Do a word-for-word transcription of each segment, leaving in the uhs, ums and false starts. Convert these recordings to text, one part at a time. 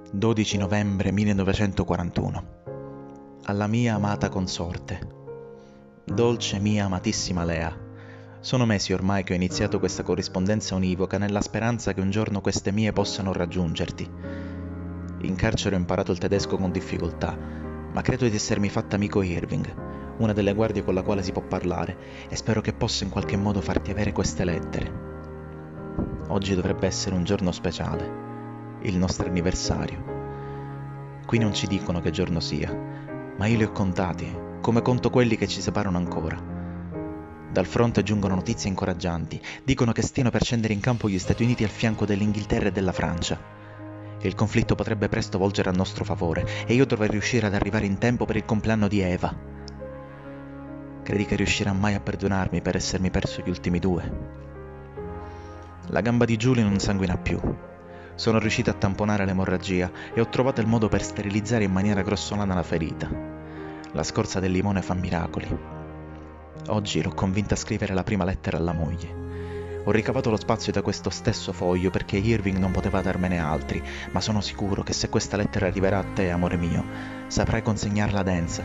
dodici novembre millenovecentoquarantuno. Alla mia amata consorte. Dolce mia amatissima Lea, sono mesi ormai che ho iniziato questa corrispondenza univoca nella speranza che un giorno queste mie possano raggiungerti. In carcere ho imparato il tedesco con difficoltà, ma credo di essermi fatta amico Irving, una delle guardie con la quale si può parlare, e spero che possa in qualche modo farti avere queste lettere. Oggi dovrebbe essere un giorno speciale, il nostro anniversario. Qui non ci dicono che giorno sia, ma io li ho contati, come conto quelli che ci separano ancora. Dal fronte giungono notizie incoraggianti, dicono che stiano per scendere in campo gli Stati Uniti al fianco dell'Inghilterra e della Francia. Il conflitto potrebbe presto volgere a nostro favore e io dovrei riuscire ad arrivare in tempo per il compleanno di Eva. Credi che riuscirà mai a perdonarmi per essermi perso gli ultimi due? La gamba di Julie non sanguina più. Sono riuscito a tamponare l'emorragia e ho trovato il modo per sterilizzare in maniera grossolana la ferita. La scorza del limone fa miracoli. Oggi l'ho convinta a scrivere la prima lettera alla moglie. Ho ricavato lo spazio da questo stesso foglio perché Irving non poteva darmene altri, ma sono sicuro che se questa lettera arriverà a te, amore mio, saprai consegnarla densa.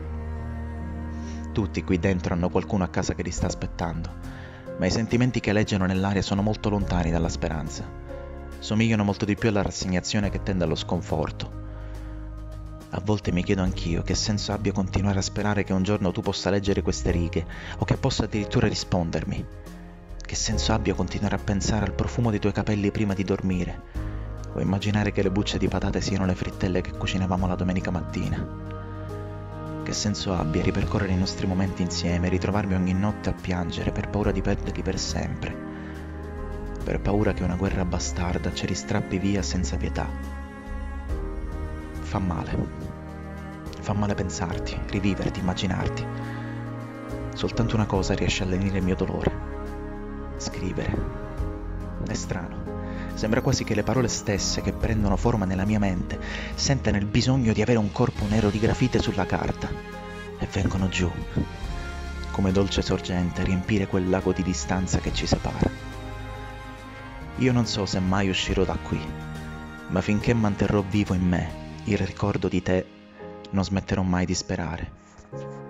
Tutti qui dentro hanno qualcuno a casa che li sta aspettando, ma i sentimenti che leggono nell'aria sono molto lontani dalla speranza. Somigliano molto di più alla rassegnazione che tende allo sconforto. A volte mi chiedo anch'io che senso abbia continuare a sperare che un giorno tu possa leggere queste righe, o che possa addirittura rispondermi. Che senso abbia continuare a pensare al profumo dei tuoi capelli prima di dormire, o immaginare che le bucce di patate siano le frittelle che cucinavamo la domenica mattina. Che senso abbia ripercorrere i nostri momenti insieme e ritrovarmi ogni notte a piangere per paura di perderli per sempre, per paura che una guerra bastarda ce li strappi via senza pietà. Fa male. Fa male pensarti, riviverti, immaginarti. Soltanto una cosa riesce a lenire il mio dolore. Scrivere. È strano. Sembra quasi che le parole stesse che prendono forma nella mia mente sentano il bisogno di avere un corpo nero di grafite sulla carta e vengono giù, come dolce sorgente, a riempire quel lago di distanza che ci separa. Io non so se mai uscirò da qui, ma finché manterrò vivo in me il ricordo di te, non smetterò mai di sperare.